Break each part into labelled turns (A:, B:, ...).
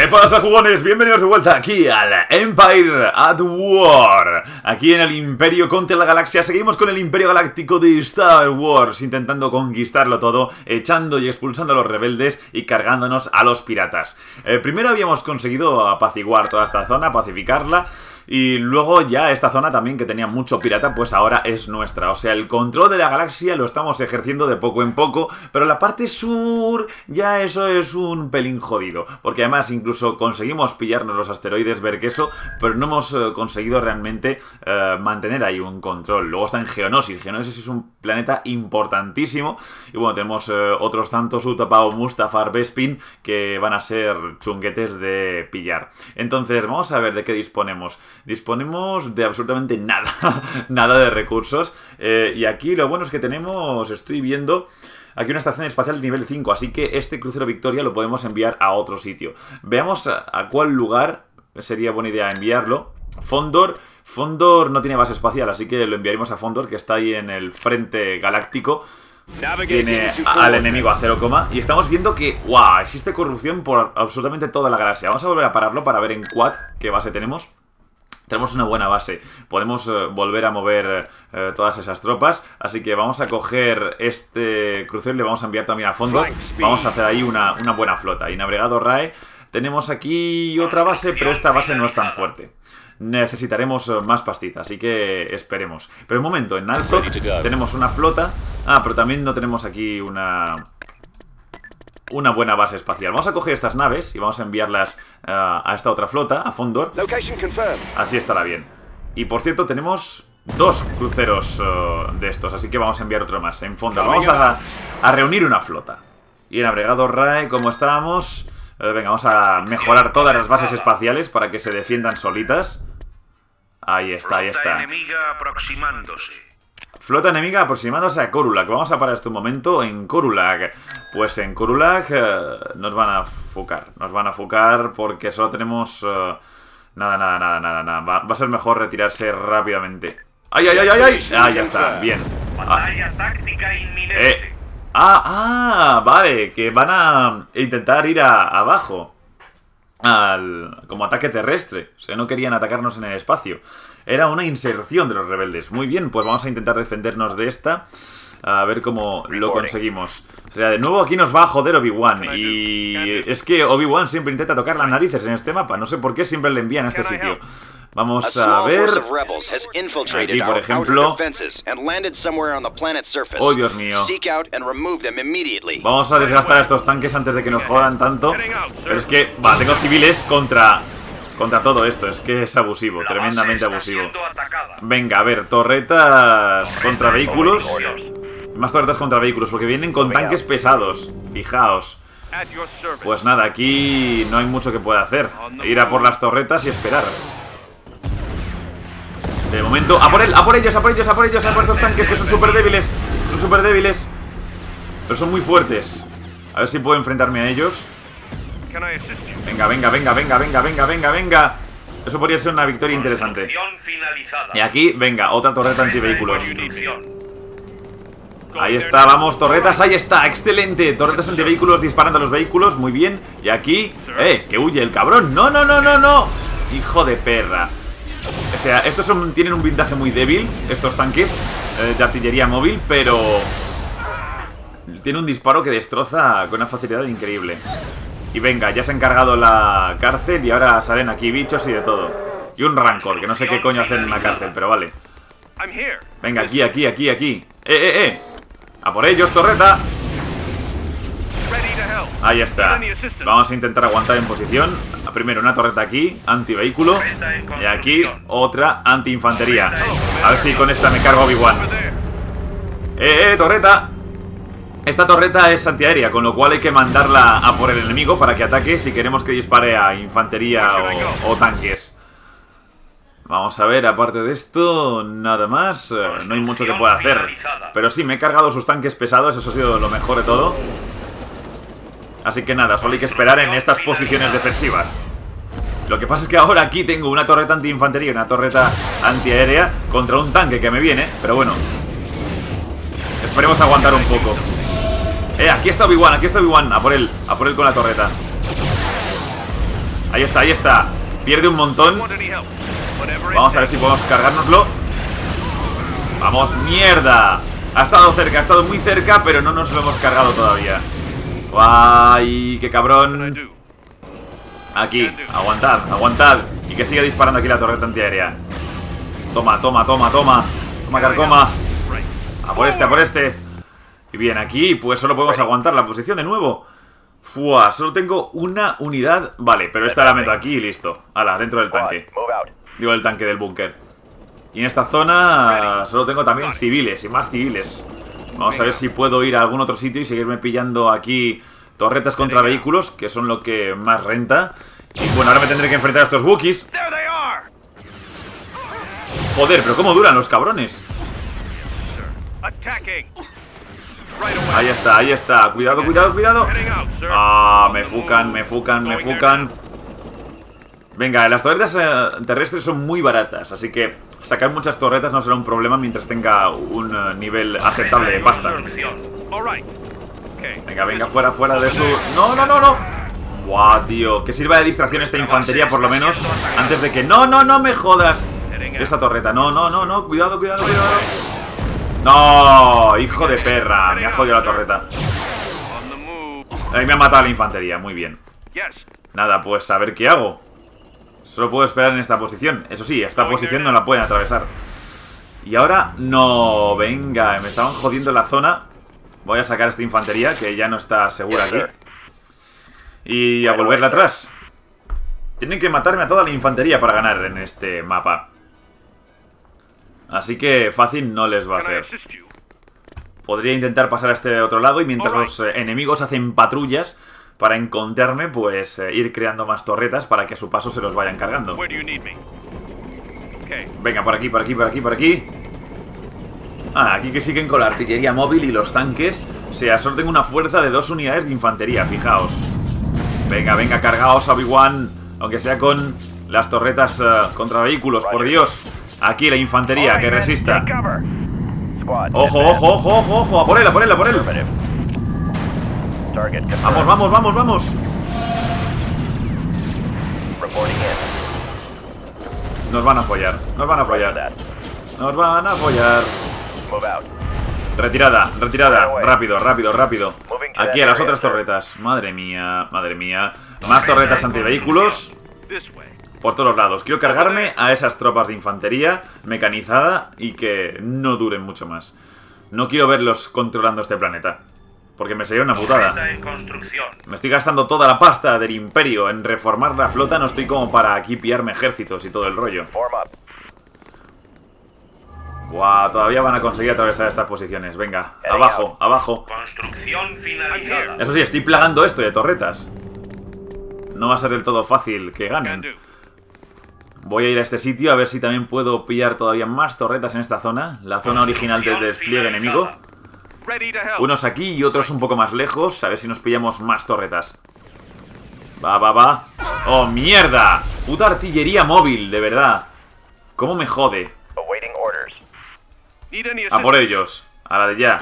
A: ¿Qué pasa, jugones? Bienvenidos de vuelta aquí al Empire at War. Aquí en el Imperio contra la Galaxia. Seguimos con el Imperio Galáctico de Star Wars, intentando conquistarlo todo, echando y expulsando a los rebeldes y cargándonos a los piratas. Primero habíamos conseguido apaciguar toda esta zona, pacificarla. Y luego ya esta zona también, que tenía mucho pirata, pues ahora es nuestra. O sea, el control de la galaxia lo estamos ejerciendo de poco en poco, pero la parte sur ya eso es un pelín jodido. Porque además incluso conseguimos pillarnos los asteroides Berqueso, pero no hemos conseguido realmente mantener ahí un control. Luego está en Geonosis. Geonosis es un planeta importantísimo. Y bueno, tenemos otros tantos, Utapau, Mustafar, Bespin, que van a ser chunguetes de pillar. Entonces, vamos a ver de qué disponemos. Disponemos de absolutamente nada, nada de recursos. Y aquí lo bueno es que tenemos, estoy viendo, aquí una estación espacial de nivel 5. Así que este crucero Victoria lo podemos enviar a otro sitio. Veamos a cuál lugar sería buena idea enviarlo. Fondor no tiene base espacial, así que lo enviaremos a Fondor, que está ahí en el frente galáctico. Tiene al enemigo a 0, y estamos viendo que, wow, existe corrupción por absolutamente toda la galaxia. Vamos a volver a pararlo para ver en Quad qué base tenemos. Tenemos una buena base, podemos volver a mover todas esas tropas, así que vamos a coger este crucero y le vamos a enviar también a fondo. Vamos a hacer ahí una buena flota. Y navegado RAE, tenemos aquí otra base, pero esta base no es tan fuerte. Necesitaremos más pastita, así que esperemos. Pero un momento, en Alto tenemos una flota. Ah, pero también no tenemos aquí una buena base espacial. Vamos a coger estas naves y vamos a enviarlas a esta otra flota, a Fondor. Así estará bien. Y por cierto, tenemos dos cruceros de estos, así que vamos a enviar otro más en Fondor. Vamos a reunir una flota. Y en Abregado RAE, como estábamos, venga, vamos a mejorar todas las bases espaciales para que se defiendan solitas. Ahí está, ahí está.
B: Flota enemiga aproximándose.
A: Flota enemiga aproximándose a Corulag. Vamos a parar este momento en Corulag. Pues en Corulag nos van a fucar. Nos van a fucar porque solo tenemos... nada. Va a ser mejor retirarse rápidamente. ¡Ay! Ah, ya está, bien.
B: Batalla táctica inminente.
A: Vale, que van a intentar ir abajo. Como ataque terrestre. O sea, no querían atacarnos en el espacio. Era una inserción de los rebeldes. Muy bien, pues vamos a intentar defendernos de esta. A ver cómo lo conseguimos. O sea, de nuevo aquí nos va a joder Obi-Wan. Y es que Obi-Wan siempre intenta tocar las narices en este mapa. No sé por qué siempre le envían a este sitio. Vamos a ver. Aquí, por ejemplo. Oh, Dios mío. Vamos a desgastar a estos tanques antes de que nos jodan tanto. Pero es que, tengo civiles contra todo esto. Es que es abusivo, tremendamente abusivo. Venga, a ver, torretas contra vehículos. Más torretas contra vehículos, porque vienen con tanques pesados. Fijaos. Pues nada, aquí no hay mucho que pueda hacer. Ir a por las torretas y esperar. De momento, a por ellos, a por estos tanques que son súper débiles. Pero son muy fuertes. A ver si puedo enfrentarme a ellos. Venga. Eso podría ser una victoria interesante. Y aquí, venga, otra torreta antivehículos. Ahí está, vamos, torretas, ahí está, excelente. Torretas antivehículos disparando a los vehículos, muy bien. Y aquí, que huye el cabrón. No. Hijo de perra. O sea, estos tienen un blindaje muy débil, estos tanques de artillería móvil, pero tiene un disparo que destroza con una facilidad increíble. Y venga, ya se ha encargado la cárcel y ahora salen aquí bichos y de todo. Y un rancor, que no sé qué coño hacen en la cárcel, pero vale. Venga, aquí. A por ellos, torreta. Ahí está. Vamos a intentar aguantar en posición. Primero una torreta aquí, antivehículo. Y aquí otra antiinfantería. A ver si con esta me cargo a Obi-Wan. Torreta. Esta torreta es antiaérea, con lo cual hay que mandarla a por el enemigo para que ataque si queremos que dispare a infantería o tanques. Vamos a ver, aparte de esto, nada más. No hay mucho que pueda hacer. Pero sí, me he cargado sus tanques pesados, eso ha sido lo mejor de todo. Así que nada, solo hay que esperar en estas posiciones defensivas. Lo que pasa es que ahora aquí tengo una torreta antiinfantería y una torreta antiaérea contra un tanque que me viene, pero bueno. Esperemos aguantar un poco. Aquí está Obi-Wan, a por él con la torreta. Ahí está, ahí está. Pierde un montón. Vamos a ver si podemos cargárnoslo. Vamos, mierda. Ha estado cerca, ha estado muy cerca, pero no nos lo hemos cargado todavía. ¡Ay, qué cabrón! Aquí, aguantad, aguantad. Y que siga disparando aquí la torreta antiaérea. Toma, toma, toma, toma. Toma, carcoma. A por este, a por este. Y bien, aquí pues solo podemos aguantar la posición de nuevo. Fua, solo tengo una unidad. Vale, pero esta la meto aquí y listo. Hala, dentro del tanque. Digo, el tanque del búnker. Y en esta zona solo tengo también civiles y más civiles. Vamos a ver si puedo ir a algún otro sitio y seguirme pillando aquí torretas contra vehículos, que son lo que más renta. Y bueno, ahora me tendré que enfrentar a estos Wookiees. Joder, pero cómo duran los cabrones. Ahí está, ahí está. Cuidado, cuidado, cuidado. Ah, me fucan, me fucan, me fucan. Venga, las torretas terrestres son muy baratas, así que sacar muchas torretas no será un problema mientras tenga un nivel aceptable de pasta. Venga, venga, fuera, fuera de su... ¡No, no, no, no! ¡Guau, tío! Que sirva de distracción esta infantería por lo menos antes de que... ¡No, no, no me jodas! Esa torreta, no, no, no, no. Cuidado, cuidado, cuidado. ¡No! ¡Hijo de perra! Me ha jodido la torreta. Ahí me ha matado la infantería, muy bien. Nada, pues a ver qué hago. Solo puedo esperar en esta posición. Eso sí, esta posición no la pueden atravesar. Y ahora, no, venga, me estaban jodiendo la zona. Voy a sacar esta infantería, que ya no está segura aquí. Y a volverla atrás. Tienen que matarme a toda la infantería para ganar en este mapa. Así que fácil no les va a ser. Podría intentar pasar a este otro lado y mientras los enemigos hacen patrullas para encontrarme, pues ir creando más torretas para que a su paso se los vayan cargando. Venga, por aquí, por aquí, por aquí, por aquí. Ah, aquí que siguen con la artillería móvil y los tanques. O sea, solo tengo una fuerza de 2 unidades de infantería, fijaos. Venga, venga, cargaos a Obi-Wan. Aunque sea con las torretas contra vehículos, por Dios. Aquí la infantería, que resista. Ojo, ojo, ojo, ojo, ojo. A por él, a por él, a por él. Vamos, vamos, vamos, vamos. Nos van a follar, nos van a follar. Nos van a follar. Retirada, retirada. Rápido, rápido, rápido. Aquí a las otras torretas. Madre mía, madre mía. Más torretas antivehículos por todos lados. Quiero cargarme a esas tropas de infantería mecanizada y que no duren mucho más. No quiero verlos controlando este planeta, porque me sería una putada. Me estoy gastando toda la pasta del imperio en reformar la flota. No estoy como para aquí pillarme ejércitos y todo el rollo. Guau, todavía van a conseguir atravesar estas posiciones. Venga, abajo, abajo.
B: Construcción finalizada.
A: Eso sí, estoy plagando esto de torretas. No va a ser del todo fácil que ganen. Voy a ir a este sitio a ver si también puedo pillar todavía más torretas en esta zona. La zona original del despliegue enemigo. Unos aquí y otros un poco más lejos. A ver si nos pillamos más torretas. Va, va, va. ¡Oh, mierda! Puta artillería móvil, de verdad. ¿Cómo me jode? A por ellos. A la de ya.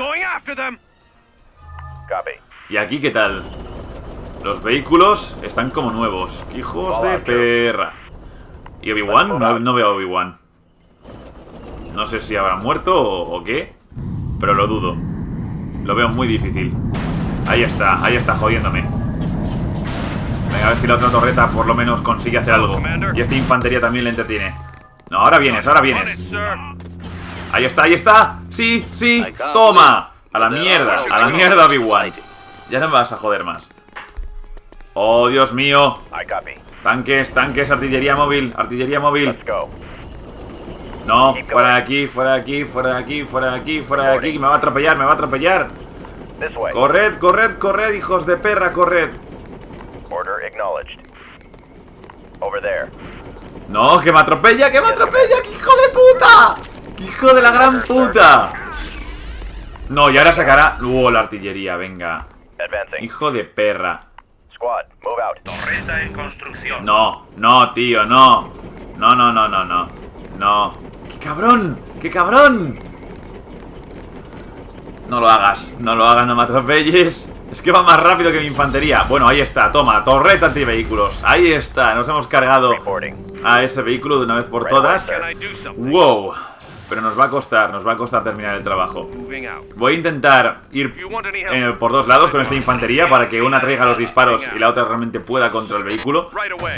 A: ¿Y aquí qué tal? Los vehículos están como nuevos. ¡Hijos de perra! ¿Y Obi-Wan? No veo a Obi-Wan. No sé si habrá muerto o qué, pero lo dudo. Lo veo muy difícil. Ahí está jodiéndome. Venga, a ver si la otra torreta por lo menos consigue hacer algo. Y esta infantería también le entretiene. No, ahora vienes, ahora vienes. Ahí está, ahí está. Sí, sí, toma. A la mierda, Obi-Wan. Ya no me vas a joder más. Oh, Dios mío. Tanques, tanques, artillería móvil, artillería móvil. No, fuera de aquí, fuera de aquí, fuera de aquí, fuera de aquí, fuera de aquí. Me va a atropellar, me va a atropellar. Corred, corred, corred, hijos de perra, corred. No, que me atropella, que me atropella, que hijo de puta. ¡Qué hijo de la gran puta! No, y ahora sacará... la artillería, venga. Hijo de perra.
B: Torreta en construcción.
A: No, no, tío, no. No, no, no, no, no. No. ¡Qué cabrón! ¡Qué cabrón! No lo hagas, no lo hagas, no me atropelles. Es que va más rápido que mi infantería. Bueno, ahí está, toma, torreta antivehículos. Ahí está, nos hemos cargado a ese vehículo de una vez por todas. Wow. Pero nos va a costar terminar el trabajo. Voy a intentar ir por dos lados con esta infantería para que una traiga los disparos y la otra realmente pueda contra el vehículo.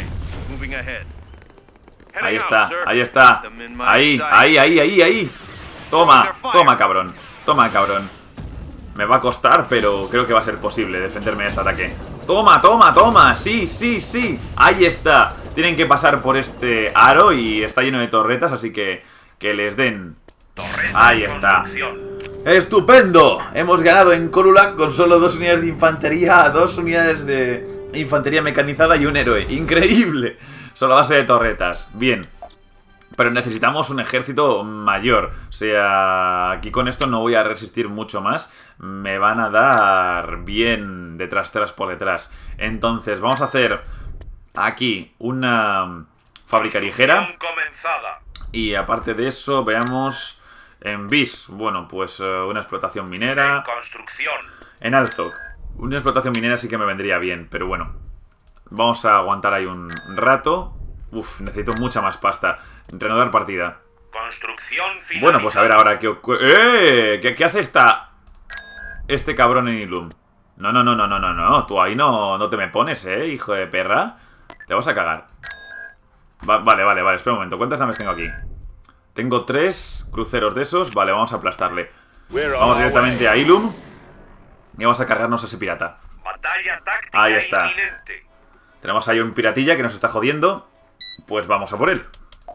A: Ahí está, ahí está. Ahí. Toma, cabrón. Toma, cabrón. Me va a costar, pero creo que va a ser posible defenderme de este ataque. Toma. Sí. Ahí está. Tienen que pasar por este aro y está lleno de torretas, así que les den. Ahí está. ¡Estupendo! Hemos ganado en Korulak con solo 2 unidades de infantería, 2 unidades de infantería mecanizada y un héroe. ¡Increíble! Solo a base de torretas. Bien. Pero necesitamos un ejército mayor. O sea, aquí con esto no voy a resistir mucho más. Me van a dar bien de tras por detrás. Entonces, vamos a hacer aquí una fábrica ligera. Y aparte de eso, veamos en Bis. Bueno, pues una explotación minera. En Alzok. Una explotación minera sí que me vendría bien, pero bueno. Vamos a aguantar ahí un rato. Uf, necesito mucha más pasta. Reanudar partida. Bueno, pues a ver ahora qué ocurre. ¿Qué hace este cabrón en Ilum? No. Tú ahí no te me pones, hijo de perra. Te vas a cagar. Vale, espera un momento. ¿Cuántas naves tengo aquí? Tengo 3 cruceros de esos. Vale, vamos a aplastarle. Vamos directamente a Ilum y vamos a cargarnos a ese pirata. Ahí está. Tenemos ahí un piratilla que nos está jodiendo. Pues vamos a por él.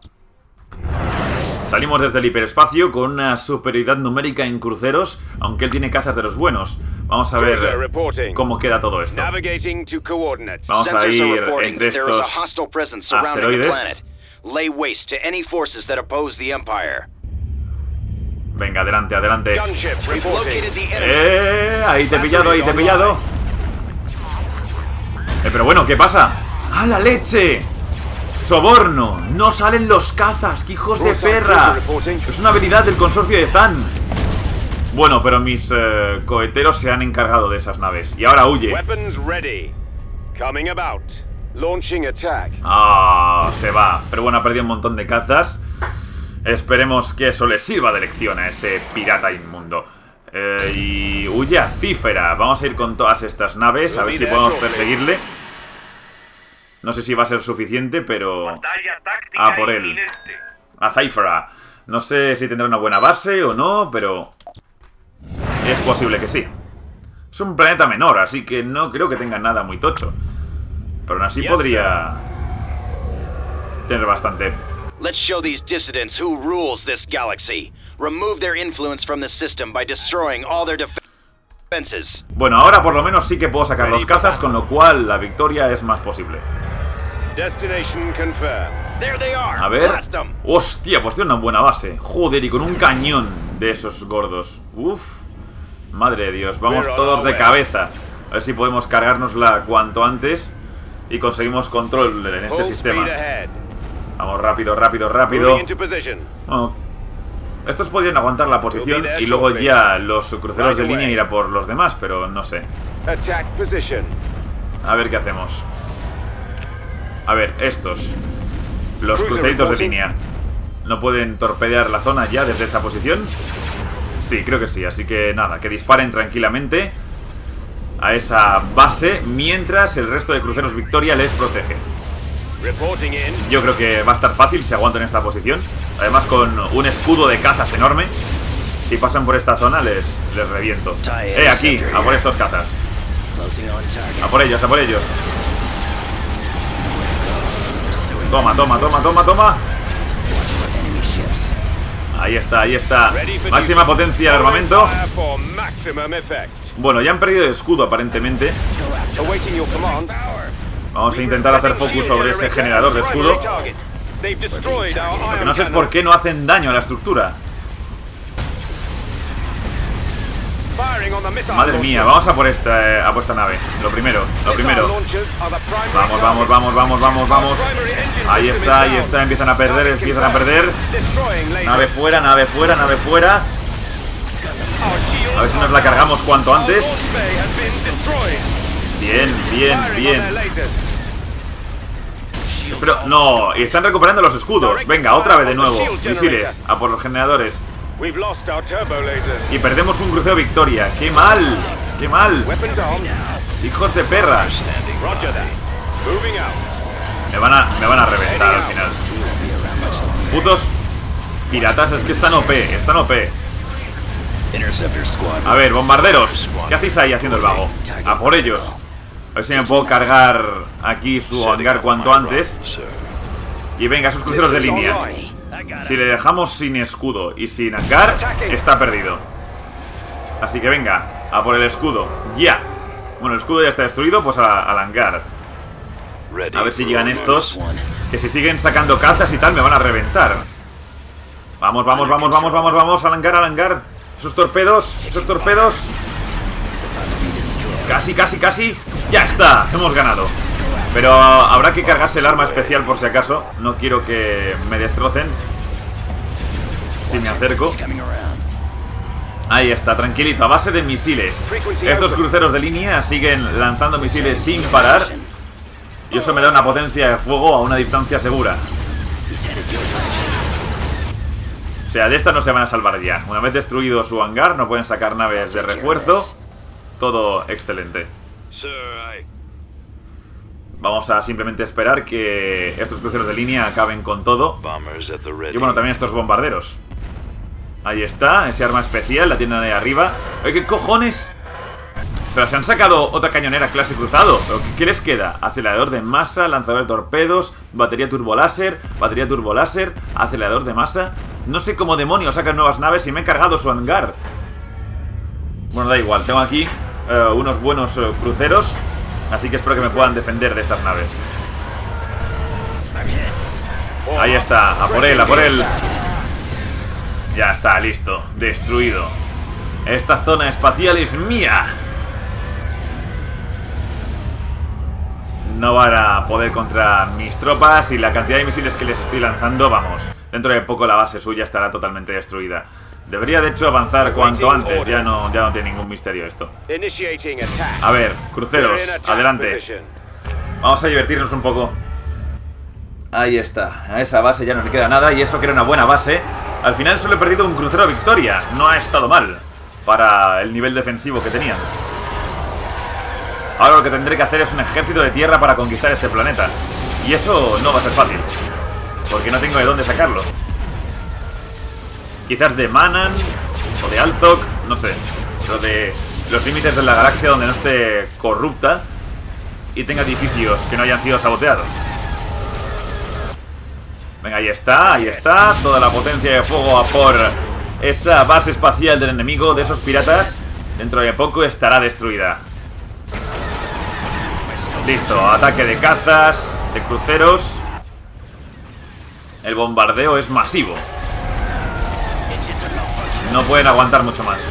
A: Salimos desde el hiperespacio con una superioridad numérica en cruceros, aunque él tiene cazas de los buenos. Vamos a ver cómo queda todo esto. Vamos a ir entre estos asteroides. Venga, adelante. Ahí te he pillado. Pero bueno, ¿qué pasa? ¡A la leche! ¡Soborno! ¡No salen los cazas! ¡Qué hijos de perra! Es una habilidad del consorcio de Zan. Bueno, pero mis coheteros se han encargado de esas naves. Y ahora huye. Ah, se va. Pero bueno, ha perdido un montón de cazas. Esperemos que eso le sirva de lección a ese pirata inmundo. Y huye a Cífera. Vamos a ir con todas estas naves, a ver si podemos perseguirle. No sé si va a ser suficiente, pero a por él. A Cífera. No sé si tendrá una buena base o no, pero es posible que sí. Es un planeta menor, así que no creo que tenga nada muy tocho. Pero aún así podría tener bastante.
C: Let's show these dissidents who rules this galaxy. Remove their influence from the system by destroying all their defenses.
A: Bueno, ahora por lo menos sí que puedo sacar los cazas, con lo cual la victoria es más posible. A ver. Hostia, pues tiene una buena base. Joder, y con un cañón de esos gordos. Uf. Madre de Dios, vamos todos de cabeza. A ver si podemos cargárnosla cuanto antes y conseguimos control en este sistema. Vamos, rápido. Oh. Estos podrían aguantar la posición y luego ya los cruceros de línea ir a por los demás, pero no sé. A ver qué hacemos. A ver, estos. Los cruceritos de línea. ¿No pueden torpedear la zona ya desde esa posición? Sí, creo que sí, así que nada, que disparen tranquilamente a esa base mientras el resto de cruceros Victoria les protege. Yo creo que va a estar fácil si aguantan esta posición. Además con un escudo de cazas enorme. Si pasan por esta zona les reviento. Aquí, a por estos cazas. A por ellos. Toma. Ahí está. Máxima potencia de armamento. Bueno, ya han perdido el escudo aparentemente. Vamos a intentar hacer focus sobre ese generador de escudo. Lo que no sé es por qué no hacen daño a la estructura. Madre mía, vamos a por esta nave. Lo primero. Vamos. Ahí está, empiezan a perder. Nave fuera. A ver si nos la cargamos cuanto antes. Bien, bien, bien. Pero, no, y están recuperando los escudos. Venga, otra vez de nuevo. Misiles, a por los generadores. Y perdemos un crucero Victoria. ¡Qué mal! ¡Qué mal! ¡Hijos de perra! Me van a reventar al final. Putos piratas, es que están OP, están OP. A ver, bombarderos, ¿qué hacéis ahí haciendo el vago? A por ellos. A ver si me puedo cargar aquí su hangar cuanto antes. Y venga, esos cruceros de línea. Si le dejamos sin escudo y sin hangar, está perdido. Así que venga, a por el escudo. Ya. Bueno, el escudo ya está destruido, pues al hangar. A ver si llegan estos, que si siguen sacando cazas y tal me van a reventar. Vamos, vamos, vamos, vamos, vamos, vamos. Al hangar, al hangar. Esos torpedos, esos torpedos. Casi, casi, casi. Ya está, hemos ganado. Pero habrá que cargarse el arma especial por si acaso. No quiero que me destrocen si me acerco. Ahí está, tranquilito, a base de misiles. Estos cruceros de línea siguen lanzando misiles sin parar. Y eso me da una potencia de fuego a una distancia segura. O sea, de esta no se van a salvar ya. Una vez destruido su hangar, no pueden sacar naves de refuerzo. Todo excelente. Vamos a simplemente esperar que estos cruceros de línea acaben con todo. Y bueno, también estos bombarderos. Ahí está, ese arma especial, la tienen ahí arriba. ¡Ay, qué cojones! Pero se han sacado otra cañonera clase cruzado. ¿Pero qué les queda? Acelerador de masa, lanzador de torpedos, batería turboláser, acelerador de masa. No sé cómo demonios sacan nuevas naves y me he cargado su hangar. Bueno, da igual, tengo aquí unos buenos cruceros. Así que espero que me puedan defender de estas naves. Ahí está, a por él, a por él. Ya está, listo, destruido. Esta zona espacial es mía. No van a poder contra mis tropas y la cantidad de misiles que les estoy lanzando, vamos. Dentro de poco la base suya estará totalmente destruida. Debería de hecho avanzar cuanto antes, ya no tiene ningún misterio esto. A ver, cruceros, adelante. Vamos a divertirnos un poco. Ahí está, a esa base ya no le queda nada y eso que era una buena base. Al final solo he perdido un crucero Victoria, no ha estado mal para el nivel defensivo que tenían. Ahora lo que tendré que hacer es un ejército de tierra para conquistar este planeta. Y eso no va a ser fácil, porque no tengo de dónde sacarlo. Quizás de Manan o de Alzok, no sé. Pero de los límites de la galaxia donde no esté corrupta y tenga edificios que no hayan sido saboteados. Venga, ahí está, toda la potencia de fuego a por esa base espacial del enemigo, de esos piratas. Dentro de poco estará destruida. Listo, ataque de cazas, de cruceros. El bombardeo es masivo. No pueden aguantar mucho más.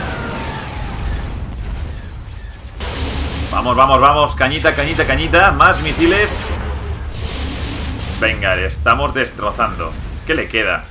A: Vamos, vamos, vamos, cañita, cañita, cañita. Más misiles. Venga, le estamos destrozando. ¿Qué le queda?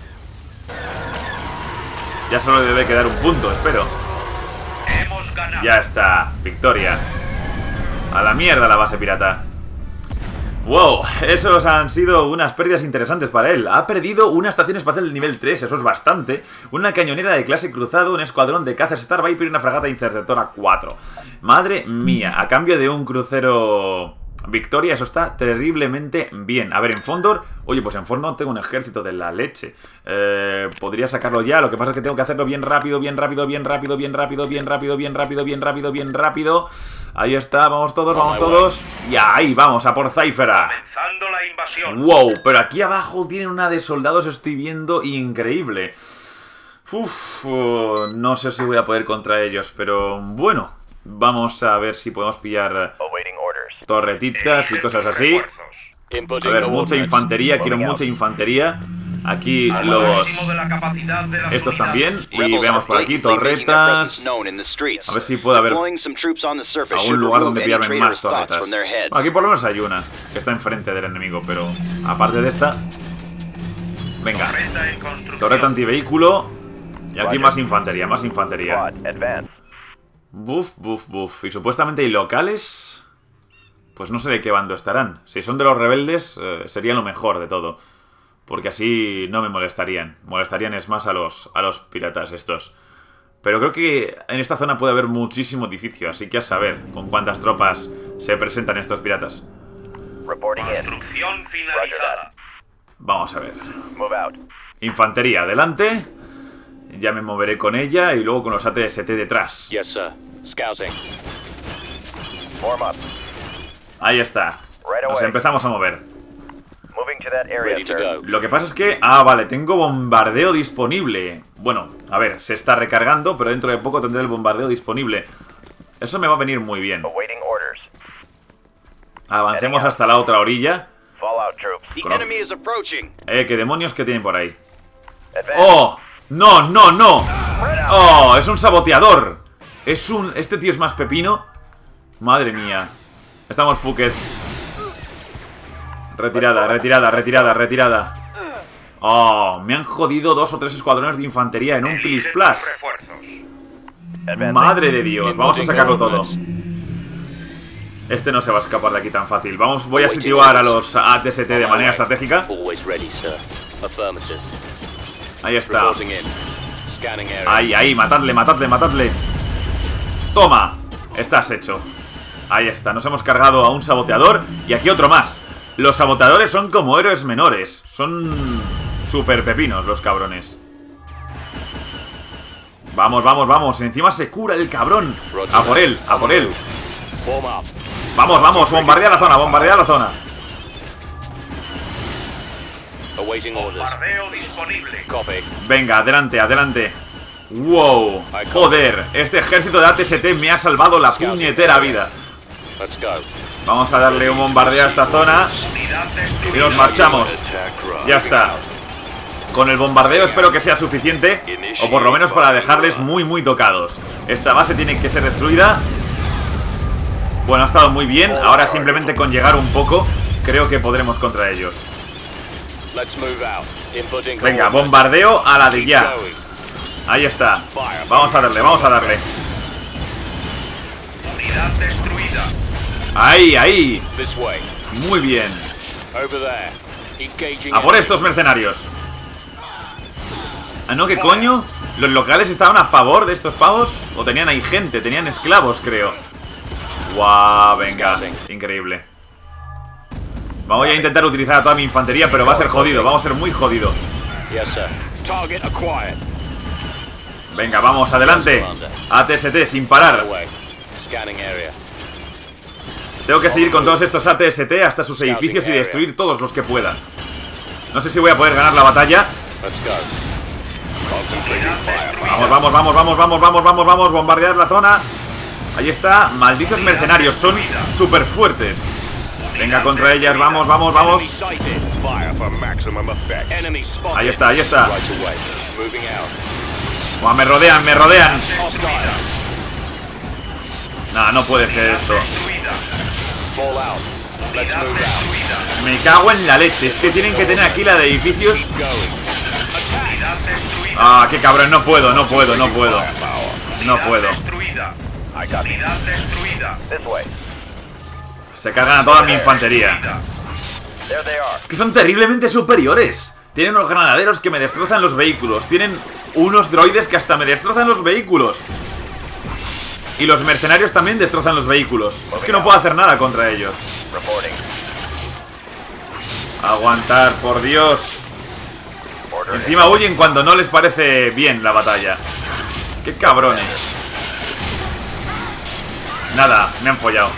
A: Ya solo debe quedar un punto, espero.
B: Hemos ganado.
A: Ya está, victoria. A la mierda la base pirata. Wow, esos han sido unas pérdidas interesantes para él. Ha perdido una estación espacial del nivel 3, eso es bastante. Una cañonera de clase cruzado, un escuadrón de cazas Star Viper y una fragata interceptora 4. Madre mía, a cambio de un crucero Victoria, eso está terriblemente bien. A ver, en Fondor, oye, pues en Fondor tengo un ejército de la leche. Podría sacarlo ya, lo que pasa es que tengo que hacerlo bien rápido, bien rápido, bien rápido, bien rápido, bien rápido, bien rápido, bien rápido, bien rápido. Ahí está, vamos todos, vamos todos. Y ahí, vamos, a por Zaifera.
B: Comenzando la invasión.
A: Wow, pero aquí abajo tienen una de soldados, estoy viendo, increíble. Uf, no sé si voy a poder contra ellos, pero bueno, vamos a ver si podemos pillar torretitas y cosas así. A ver, mucha infantería, quiero mucha infantería. Aquí los... estos también. Y veamos por aquí, torretas. A ver si puede haber algún lugar donde pillarme más torretas. Bueno, aquí por lo menos hay una que está enfrente del enemigo, pero aparte de esta... Venga, torreta antivehículo. Y aquí más infantería, más infantería. Buf, buf, buf. Y supuestamente hay locales. Pues no sé de qué bando estarán. Si son de los rebeldes, sería lo mejor de todo. Porque así no me molestarían. Molestarían es más a los piratas estos. Pero creo que en esta zona puede haber muchísimo edificio. Así que a saber con cuántas tropas se presentan estos piratas.
B: Construcción finalizada.
A: Vamos a ver. Infantería adelante. Ya me moveré con ella y luego con los ATST detrás.
C: Yes, sir. Scouting.
A: Ahí está. Nos empezamos a mover.
C: Ready to go.
A: Lo que pasa es que... Ah, vale, tengo bombardeo disponible. Bueno, a ver, se está recargando, pero dentro de poco tendré el bombardeo disponible. Eso me va a venir muy bien. Avancemos hasta la otra orilla.
C: The enemy is approaching.
A: ¿Qué demonios que tienen por ahí? ¡Oh! ¡No, no, no! ¡Oh! ¡Es un saboteador! Es un... Este tío es más pepino. Madre mía. Estamos fucked. Retirada, retirada, retirada, retirada. ¡Oh! Me han jodido 2 o 3 escuadrones de infantería en un plis plas. Madre de Dios. Vamos a sacarlo todo. Este no se va a escapar de aquí tan fácil. Vamos, voy a situar a los ATST de manera estratégica. Ahí está. Ahí, ahí, matadle, matadle, matadle. Toma. Estás hecho. Ahí está, nos hemos cargado a un saboteador. Y aquí otro más. Los saboteadores son como héroes menores. Son súper pepinos los cabrones. Vamos, vamos, vamos. Encima se cura el cabrón. A por él, a por él. Vamos, vamos, bombardea la zona, bombardea la zona.
B: Bombardeo disponible.
A: Venga, adelante, adelante. Wow, joder, este ejército de ATST me ha salvado la puñetera vida. Vamos a darle un bombardeo a esta zona y nos marchamos. Ya está. Con el bombardeo espero que sea suficiente, o por lo menos para dejarles muy, muy tocados. Esta base tiene que ser destruida. Bueno, ha estado muy bien. Ahora simplemente con llegar un poco creo que podremos contra ellos. Venga, bombardeo a la de ya. Ahí está. Vamos a darle, vamos a darle.
B: Unidad destruida.
A: Ahí, ahí. Muy bien. A por estos mercenarios. Ah, no, ¿qué coño? ¿Los locales estaban a favor de estos pavos? ¿O tenían ahí gente? Tenían esclavos, creo. Guau, venga. Increíble. Voy a intentar utilizar a toda mi infantería, pero va a ser jodido. Vamos a ser muy jodido. Venga, vamos, adelante. ATST, sin parar. Tengo que seguir con todos estos ATST hasta sus edificios y destruir todos los que pueda. No sé si voy a poder ganar la batalla. Vamos, vamos, vamos, vamos, vamos, vamos, vamos, vamos. Bombardear la zona. Ahí está. Malditos mercenarios, son súper fuertes. Venga, contra ellas, vamos, vamos, vamos. Ahí está, ahí está. Buah, me rodean, me rodean. Nah, no puede ser esto. Me cago en la leche. Es que tienen que tener aquí la de edificios. Ah, qué cabrón, no puedo, no puedo, no puedo. No puedo. Se cargan a toda mi infantería. Es que son terriblemente superiores. Tienen unos granaderos que me destrozan los vehículos. Tienen unos droides que hasta me destrozan los vehículos. Y los mercenarios también destrozan los vehículos. Es que no puedo hacer nada contra ellos. Aguantar, por Dios. Encima huyen cuando no les parece bien la batalla. Qué cabrones. Nada, me han follado.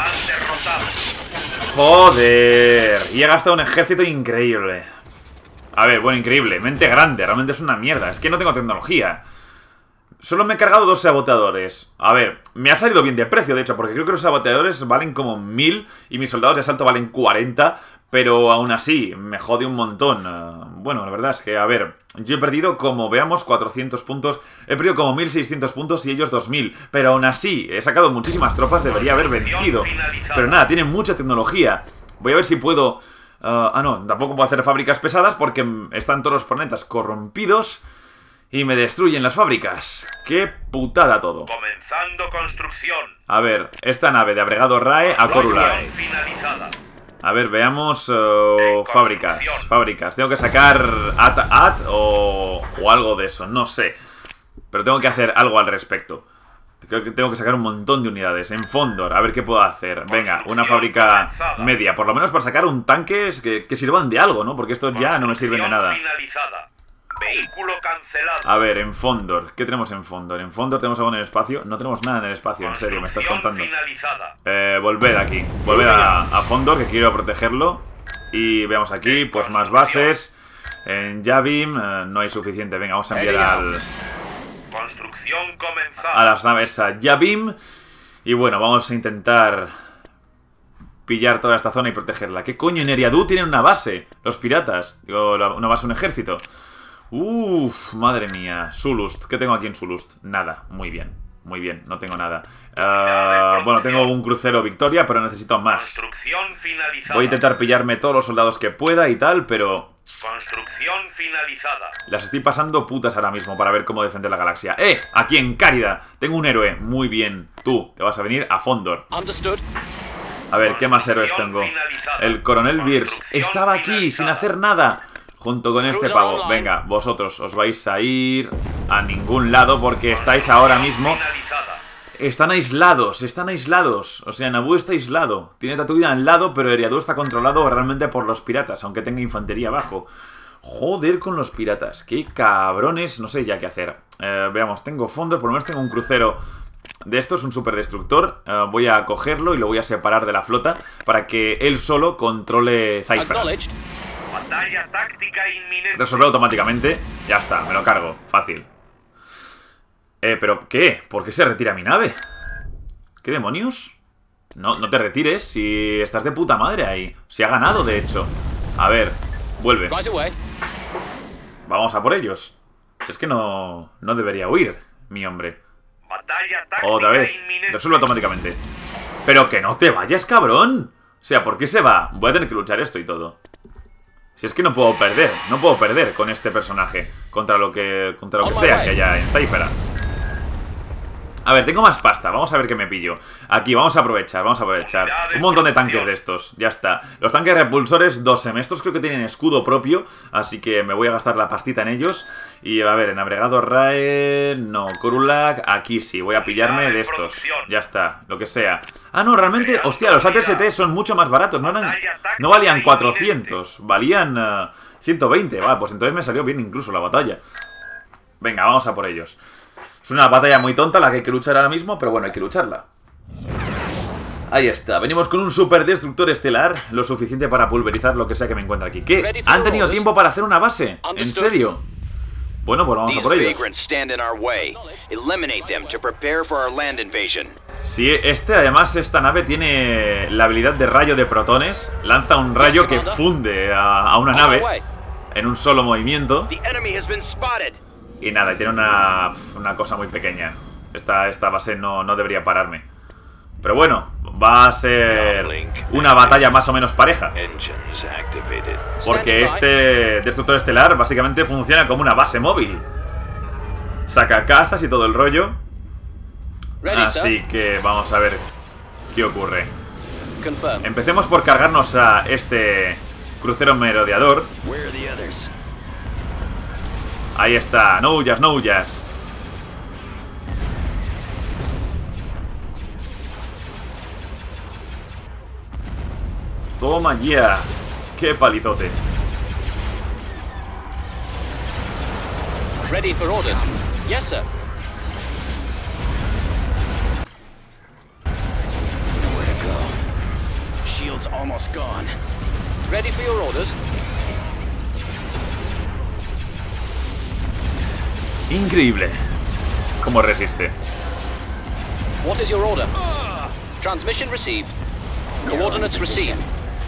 A: Joder. Y he gastado un ejército increíble. A ver, bueno, increíble. Mente grande, realmente es una mierda. Es que no tengo tecnología. Solo me he cargado 2 saboteadores. A ver, me ha salido bien de precio, de hecho, porque creo que los saboteadores valen como 1000 y mis soldados de asalto valen 40. Pero aún así, me jode un montón. Bueno, la verdad es que, a ver, yo he perdido como, veamos, 400 puntos. He perdido como 1600 puntos y ellos 2000. Pero aún así, he sacado muchísimas tropas, debería haber vencido. Pero nada, tienen mucha tecnología. Voy a ver si puedo... no, tampoco puedo hacer fábricas pesadas porque están todos los planetas corrompidos. Y me destruyen las fábricas. ¡Qué putada todo!
B: Comenzando construcción.
A: A ver, esta nave de Abregado Rae a Corulae.
B: Finalizada.
A: A ver, veamos fábricas. Tengo que sacar AT o algo de eso, no sé. Pero tengo que hacer algo al respecto. Creo que tengo que sacar un montón de unidades. En Fondor, a ver qué puedo hacer. Venga, una fábrica media. Por lo menos para sacar un tanque que sirvan de algo, ¿no? Porque estos ya no me sirven de nada.
B: Finalizada. Vehículo cancelado.
A: A ver, en Fondor, ¿qué tenemos en Fondor? En Fondor tenemos algo en el espacio. No tenemos nada en el espacio, en serio, me estás contando. Volved aquí. Volved a Fondor, que quiero protegerlo. Y veamos aquí, pues más bases. En Yavim no hay suficiente. Venga, vamos a enviar
B: Construcción comenzada.
A: a las naves a Yavim. Y bueno, vamos a intentar pillar toda esta zona y protegerla. ¿Qué coño? En Eriadu tienen una base, los piratas. Digo, una base, un ejército. Uff, madre mía. Zulust, ¿qué tengo aquí en Zulust? Nada, muy bien, no tengo nada. Bueno, tengo un crucero Victoria, pero necesito más.
B: Construcción finalizada.
A: Voy a intentar pillarme todos los soldados que pueda y tal, pero
B: Construcción finalizada.
A: las estoy pasando putas ahora mismo para ver cómo defender la galaxia. Aquí en Cárida tengo un héroe, muy bien. Tú, te vas a venir a Fondor. A ver, ¿qué más héroes tengo? El coronel Bierce estaba aquí sin hacer nada, junto con este pavo. Venga, vosotros os vais a ir a ningún lado porque estáis ahora mismo... Están aislados. O sea, Naboo está aislado. Tiene Tatooine al lado, pero Eriadu está controlado realmente por los piratas, aunque tenga infantería abajo. Joder con los piratas. Qué cabrones. No sé ya qué hacer. Veamos, tengo fondos, por lo menos tengo un crucero de estos, un superdestructor. Voy a cogerlo y lo voy a separar de la flota para que él solo controle Zypher.
B: Batalla táctica inminente.
A: Resolver automáticamente. Ya está, me lo cargo. Fácil. ¿Pero qué? ¿Por qué se retira mi nave? ¿Qué demonios? No te retires si estás de puta madre ahí. Si ha ganado, de hecho. A ver, vuelve. Vamos a por ellos. Si es que no debería huir, mi hombre.
B: Batalla táctica
A: Otra vez.
B: inminente.
A: Resuelve automáticamente. Pero que no te vayas, cabrón. O sea, ¿por qué se va? Voy a tener que luchar esto y todo. Si es que no puedo perder con este personaje contra lo que sea que haya en Zyphera. A ver, tengo más pasta, vamos a ver qué me pillo. Aquí, vamos a aprovechar. Un montón de tanques de estos, ya está. Los tanques repulsores 2M, estos creo que tienen escudo propio, así que me voy a gastar la pastita en ellos. Y a ver, en Abregado Rae... No, Corulac, aquí sí, voy a pillarme de estos. Ya está, lo que sea. Ah, no, realmente, hostia, los ATST son mucho más baratos. No valían 400, valían 120. Vale, pues entonces me salió bien incluso la batalla. Venga, vamos a por ellos. Es una batalla muy tonta la que hay que luchar ahora mismo, pero bueno, hay que lucharla. Ahí está, venimos con un superdestructor estelar, lo suficiente para pulverizar lo que sea que me encuentre aquí. ¿Qué? ¿Han tenido tiempo para hacer una base? ¿En serio? Bueno, pues vamos a por ellos. Sí, además, esta nave tiene la habilidad de rayo de protones. Lanza un rayo que funde a una nave en un solo movimiento. Y nada, tiene una cosa muy pequeña. Esta base no debería pararme. Pero bueno, va a ser una batalla más o menos pareja. Porque este destructor estelar básicamente funciona como una base móvil. Saca cazas y todo el rollo. Así que vamos a ver qué ocurre. Empecemos por cargarnos a este crucero merodeador. Ahí está, no huyas, no huyas. Toma ya. Qué palizote.
D: Ready for orders. Yes, sir. Nowhere to go. Shield's almost gone. Ready for your orders.
A: Increíble. ¿Cómo resiste?
D: What is your order? Transmission received. Coordinates received.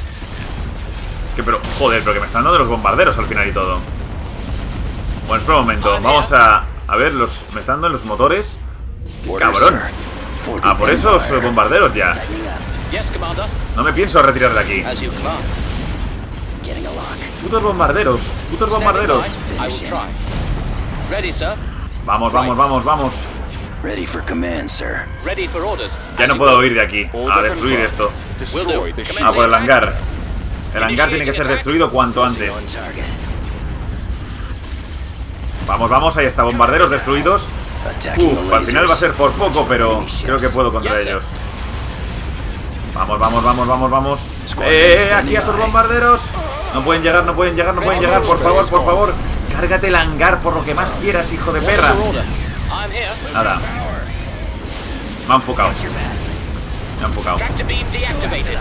A: Pero, joder, pero que me están dando los bombarderos al final y todo. Bueno, espera un momento. Vamos a ver, me están dando los motores. ¡Qué cabrón! Ah, por esos bombarderos ya. No me pienso retirar de aquí. Putos bombarderos, putos bombarderos.
D: Ready, sir.
A: Vamos, vamos, vamos, vamos.
C: Ready for command, sir.
D: Ready for orders.
A: Ya no puedo huir de aquí a destruir esto.
D: Will do.
A: Ah, por el hangar. El hangar tiene que ser destruido cuanto antes.
C: On target.
A: Vamos, vamos, ahí está, bombarderos destruidos.
C: Attacking
A: Uf,
C: the
A: al final va a
C: lasers.
A: ser por poco, pero creo que puedo contra ellos. Vamos, vamos, vamos, vamos, vamos. Aquí a estos bombarderos. No pueden llegar, no pueden llegar, no pueden llegar. Por favor, por favor. Cárgate el hangar por lo que más quieras, hijo de perra.
D: For order. I'm here.
A: Nada. Me ha enfocado. Me ha enfocado.
D: Tractor beam deactivated.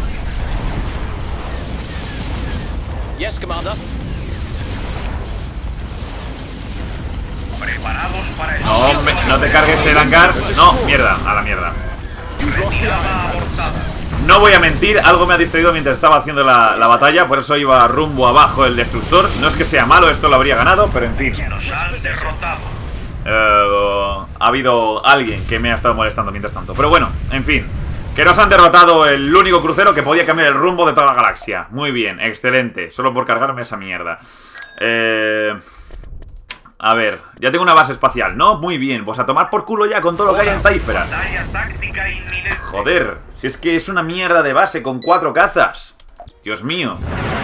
D: Yes, Commander.
B: Preparados para el
A: No, no te cargues el hangar. No, mierda, a la mierda.
B: retirada abortada.
A: No voy a mentir, algo me ha distraído mientras estaba haciendo la batalla. Por eso iba rumbo abajo el destructor. No es que sea malo, esto lo habría ganado, pero en fin.
B: Nos han derrotado.
A: Ha habido alguien que me ha estado molestando mientras tanto. Pero bueno, en fin. Que nos han derrotado el único crucero que podía cambiar el rumbo de toda la galaxia. Muy bien, excelente. Solo por cargarme esa mierda. A ver, ya tengo una base espacial, ¿no? Muy bien, pues a tomar por culo ya con todo lo que hay en Cypher.
B: Batalla táctica inminente.
A: Joder, si es que es una mierda de base con 4 cazas. Dios mío.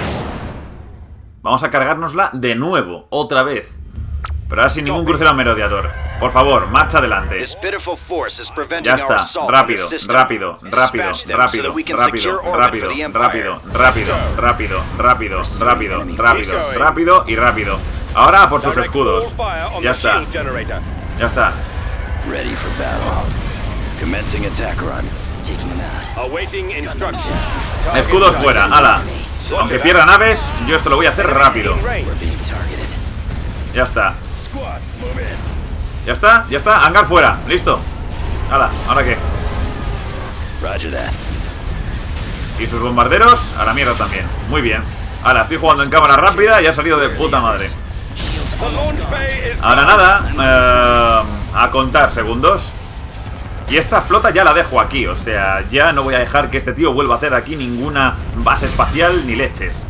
A: Vamos a cargárnosla de nuevo, otra vez. Pero ahora sin ningún crucero merodeador. Por favor, marcha adelante.
C: This pitiful force is preventing
A: Ya
C: our
A: está,
C: assault on
A: rápido,
C: the system.
A: rápido, rápido,
C: Dispatch them so
A: rápido,
C: that we can
A: rápido,
C: secure orbit
A: rápido,
C: for the Empire.
A: rápido, rápido, rápido, rápido, rápido, rápido, rápido y rápido. Ahora por sus escudos. Ya está, ya está.
C: Ready for battle. Commencing attack run. Taking them out.
E: Awaiting instructions.
A: Escudos fuera, ala. Aunque pierda naves, yo esto lo voy a hacer rápido.
C: We're being targeted.
A: Ya está. Ya está, ya está. Hangar fuera, listo. Ala, ¿ahora qué?
C: Roger that.
A: Y sus bombarderos a la mierda también. Muy bien. Ahora estoy jugando en cámara rápida y ha salido de puta madre.
E: The launch bay is
A: Ahora nada, a contar segundos. Y esta flota ya la dejo aquí. O sea, ya no voy a dejar que este tío vuelva a hacer aquí ninguna base espacial ni leches.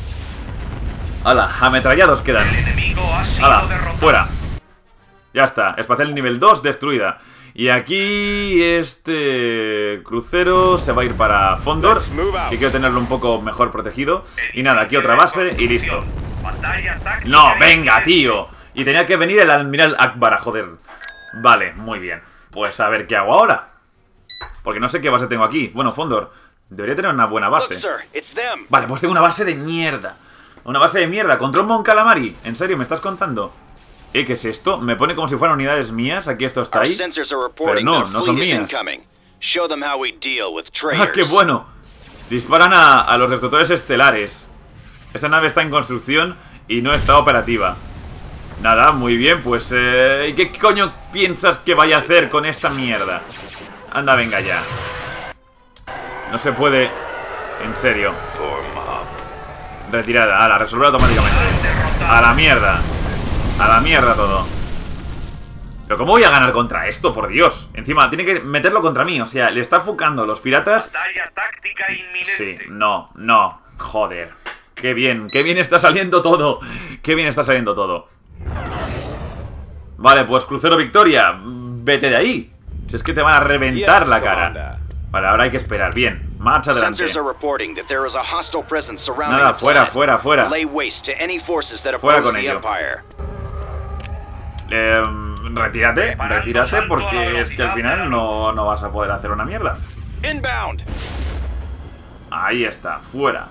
A: Hala, ametrallados quedan.
B: El enemigo ha sido
A: Hala,
B: derrotado.
A: fuera. Ya está, espacial nivel 2 destruida. Y aquí este crucero se va a ir para Fondor, que quiero tenerlo un poco mejor protegido. Y nada, aquí otra base y listo.
B: Batalla táctica
A: No, venga,
B: inminente.
A: tío. Y tenía que venir el almirante Akbar, joder. Vale, muy bien. Pues a ver qué hago ahora. Porque no sé qué base tengo aquí. Bueno, Fondor, debería tener una buena
E: Look,
A: base.
E: sir, it's them.
A: Vale, pues tengo una base de mierda. Una base de mierda. Contra un Mon Calamari. ¿En serio me estás contando? ¿Qué es esto? Me pone como si fueran unidades mías. Aquí esto está
C: Our
A: ahí.
C: sensors are reporting
A: no,
C: that a
A: no son
C: fleet is
A: mías.
C: incoming. Show them how we deal with traitors.
A: ¡Ah, qué bueno! Disparan a los destructores estelares. Esta nave está en construcción y no está operativa. Nada, muy bien, pues... ¿y qué coño piensas que vaya a hacer con esta mierda? Anda, venga ya. No se puede... En serio. Retirada, ala, resolver automáticamente. A la mierda. A la mierda todo. Pero ¿cómo voy a ganar contra esto, por Dios? Encima, tiene que meterlo contra mí. O sea, le está enfocando los piratas.
B: Batalla táctica inminente.
A: Sí, no, no. Joder. Qué bien está saliendo todo. Qué bien está saliendo todo. Vale, pues crucero Victoria. Vete de ahí. Si es que te van a reventar la cara. Vale, ahora hay que esperar. Bien, marcha adelante.
C: Sensors are reporting that there is a hostile presence surrounding
A: Nada,
C: the
A: fuera,
C: planet.
A: fuera, fuera.
C: Lay waste to any forces that
A: Fuera
C: oppose
A: con
C: the
A: ello.
C: Empire.
A: Retírate, retírate
B: salto a la
A: porque es que al
B: velocidad
A: final
B: de la
A: no vas a poder hacer una mierda.
E: Inbound.
A: Ahí está, fuera.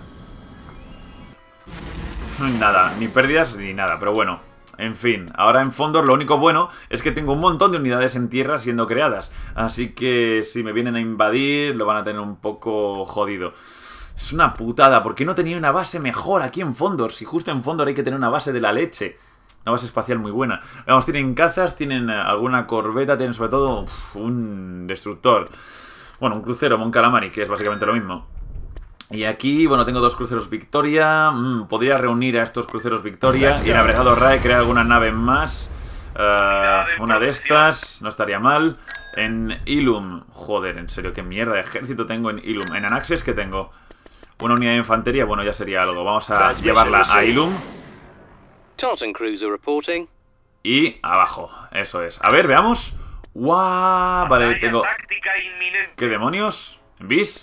A: Nada, ni pérdidas ni nada, pero bueno. En fin, ahora en Fondor lo único bueno es que tengo un montón de unidades en tierra siendo creadas. Así que si me vienen a invadir lo van a tener un poco jodido. Es una putada, ¿por qué no tenía una base mejor aquí en Fondor? Si justo en Fondor hay que tener una base de la leche. Una base espacial muy buena. Vamos, tienen cazas, tienen alguna corbeta, tienen sobre todo un destructor. Bueno, un crucero Mon Calamari, que es básicamente lo mismo. Y aquí, bueno, tengo dos cruceros Victoria. Podría reunir a estos cruceros Victoria y navegado RAE, crear alguna nave más. Una de estas, no estaría mal. En Ilum, joder, en serio, qué mierda de ejército tengo en Ilum. En Anaxes, ¿qué tengo? Una unidad de infantería, bueno, ya sería algo. Vamos a llevarla a Ilum.
E: Tartan cruiser reporting.
A: Y abajo, eso es. A ver, veamos. ¡Guau! Vale,
B: Batalla
A: tengo...
B: táctica inminente.
A: ¿Qué demonios? ¿Bis?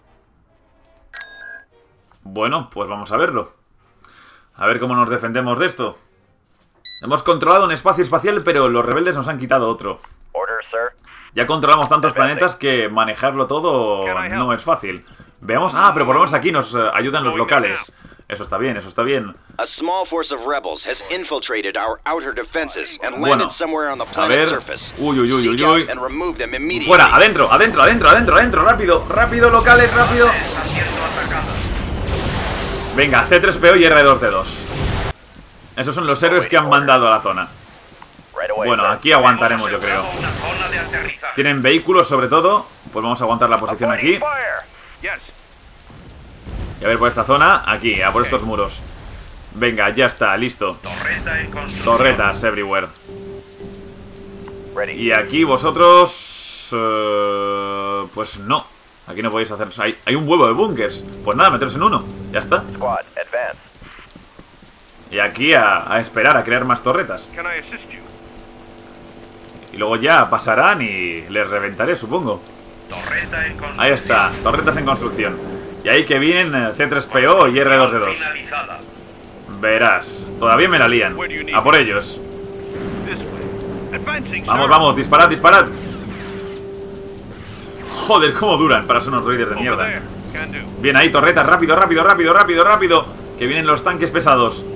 A: Bueno, pues vamos a verlo. A ver cómo nos defendemos de esto. Hemos controlado un espacio espacial, pero los rebeldes nos han quitado otro.
E: Order, sir.
A: Ya controlamos tantos planetas que manejarlo todo no es fácil. Veamos... Ah, pero por lo menos aquí nos ayudan los locales. Eso está bien, eso está bien.
C: A small force of rebels has infiltrated our outer defenses and
A: Bueno,
C: landed somewhere on the
A: a
C: planet's
A: ver...
C: surface.
A: Uy, uy, uy, uy,
C: Seek out
A: uy.
C: and remove them immediately.
A: ¡Fuera! ¡Adentro! ¡Adentro! ¡Adentro! ¡Adentro! ¡Adentro! ¡Rápido! ¡Rápido, locales! ¡Rápido!
B: Está siendo atacada.
A: Venga, C3PO y R2D2. Esos son los héroes que han mandado a la zona.
E: Right away,
A: Bueno,
E: sir.
A: aquí aguantaremos, yo creo.
B: Hemos asegurado una zona de aterrizaje.
A: Tienen vehículos, sobre todo. Pues vamos a aguantar la posición aquí.
E: Fire. Yes.
A: Y a ver por esta zona. Aquí, a por estos muros. Venga, ya está, listo.
B: Torreta en construcción.
A: Torretas everywhere.
E: Ready.
A: Y aquí vosotros... pues no. Aquí no podéis hacer... Hay un huevo de búnkers. Pues nada, meteros en uno. Ya está.
E: Squad, advance.
A: Y aquí a esperar, a crear más torretas.
E: Can I assist you?
A: Y luego ya pasarán y les reventaré, supongo.
B: Torreta en construcción.
A: Ahí está, torretas en construcción. Y ahí que vienen C3PO y R2D2.
B: Finalizada.
A: Verás, todavía me la lían. A por ellos.
E: This way. Advancing,
A: Vamos,
E: sir.
A: vamos, disparad, disparad. Joder, cómo duran para ser unos droides de
E: Over
A: mierda.
E: there. Can do.
A: Bien ahí, torretas, rápido, rápido, rápido, rápido, rápido. Que vienen los tanques pesados.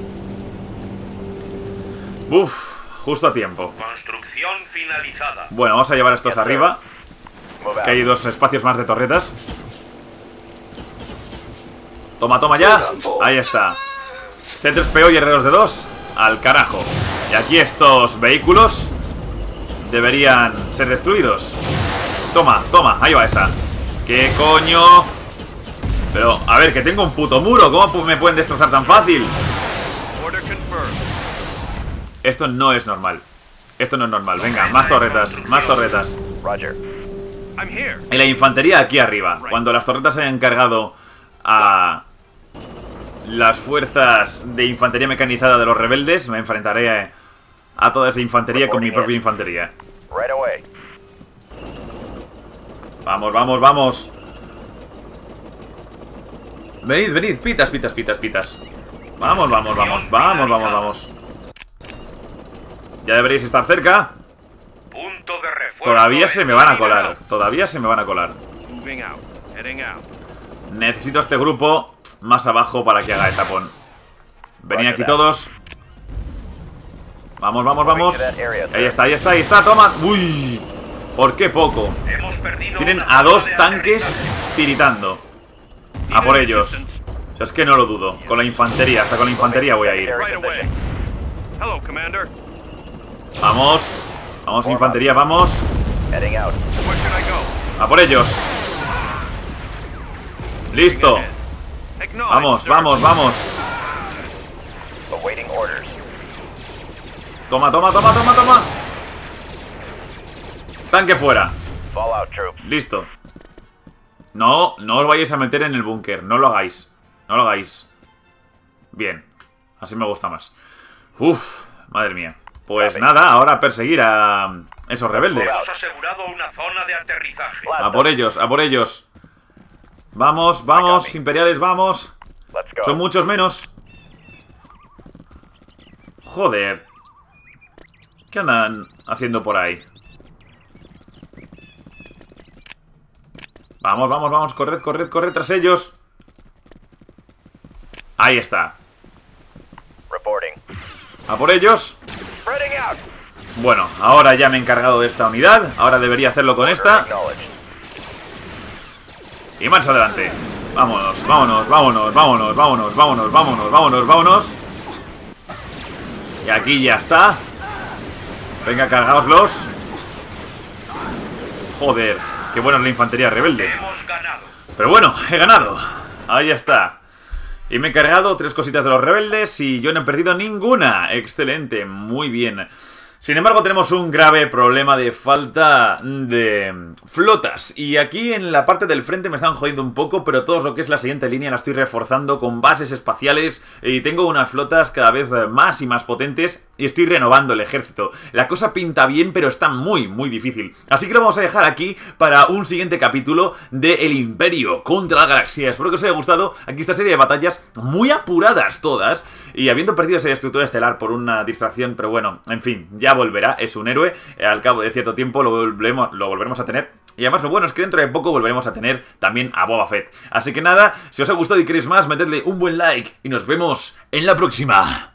A: Uf, justo a tiempo.
B: Construcción finalizada.
A: Bueno, vamos a llevar estos arriba.
E: Move out.
A: Que hay dos espacios más de torretas. Toma, toma ya. Ahí está. C3PO y R2D2 al carajo. Y aquí estos vehículos deberían ser destruidos. Toma, toma, ahí va esa. ¿Qué coño? Pero, a ver, que tengo un puto muro. ¿Cómo me pueden destrozar tan fácil?
E: Order confirmed.
A: Esto no es normal. Esto no es normal. Venga, más torretas, más torretas.
E: Roger. I'm here.
A: Y la infantería aquí arriba. Cuando las torretas se hayan cargado a las fuerzas de infantería mecanizada de los rebeldes, me enfrentaré a toda esa infantería con mi propia infantería.
E: Right away.
A: Vamos, vamos, vamos. Venid, venid, pitas, pitas, pitas, pitas. Vamos, vamos, vamos, vamos, vamos, vamos. Ya deberéis estar cerca.
B: Punto de refuerzo.
A: Todavía se me van a colar.
B: eliminado.
A: Todavía se me van a colar.
E: Moving out. Heading out.
A: Necesito a este grupo más abajo para que haga el tapón. Venid aquí todos. Vamos, vamos, vamos. Ahí está, ahí está, ahí está, toma. Uy, ¿por qué poco?
B: Hemos perdido
A: Tienen
B: una
A: a
B: zona
A: dos
B: de
A: tanques
B: aterrizaje.
A: tiritando. A por ellos. O sea, es que no lo dudo. Con la infantería, hasta con la infantería voy a ir.
E: Right away. Hello, Commander.
A: Vamos. Vamos, infantería, vamos.
E: Heading out. Where should I go?
A: A por ellos. Listo.
E: Acknowledge,
A: Vamos,
E: sir.
A: vamos, vamos.
E: Awaiting orders.
A: Toma, toma, toma, toma, toma. Tanque fuera.
E: Fallout troops.
A: Listo. No, no os vayáis a meter en el búnker. No lo hagáis. No lo hagáis. Bien. Así me gusta más. Uf, madre mía. Pues nada, ahora a perseguir a esos rebeldes.
B: Hemos asegurado una zona de aterrizaje.
A: A por ellos, a por ellos. Vamos, vamos, imperiales, vamos.
E: Let's go.
A: Son muchos menos. Joder. ¿Qué andan haciendo por ahí? Vamos, vamos, vamos, corred, corred, corred tras ellos. Ahí está.
E: Reporting.
A: A por ellos.
E: Spreading out.
A: Bueno, ahora ya me he encargado de esta unidad. Ahora debería hacerlo con esta.
E: Acknowledged.
A: Y más adelante. Vámonos, vámonos, vámonos, vámonos, vámonos, vámonos, vámonos, vámonos, vámonos. Y aquí ya está. Venga, cargaoslos. Joder, qué buena es la infantería rebelde.
B: Hemos ganado.
A: Pero bueno, he ganado. Ahí está. Y me he cargado 3 cositas de los rebeldes y yo no he perdido ninguna. Excelente, muy bien. Sin embargo, tenemos un grave problema de falta de flotas. Y aquí en la parte del frente me están jodiendo un poco, pero todo lo que es la siguiente línea la estoy reforzando con bases espaciales. Y tengo unas flotas cada vez más y más potentes y estoy renovando el ejército. La cosa pinta bien, pero está muy, muy difícil. Así que lo vamos a dejar aquí para un siguiente capítulo de El Imperio contra la Galaxia. Espero que os haya gustado aquí esta serie de batallas muy apuradas todas. Y habiendo perdido esa estructura estelar por una distracción, pero bueno, en fin, ya volverá, es un héroe, al cabo de cierto tiempo lo volveremos a tener. Y además lo bueno es que dentro de poco volveremos a tener también a Boba Fett. Así que nada, si os ha gustado y queréis más, metedle un buen like y nos vemos en la próxima.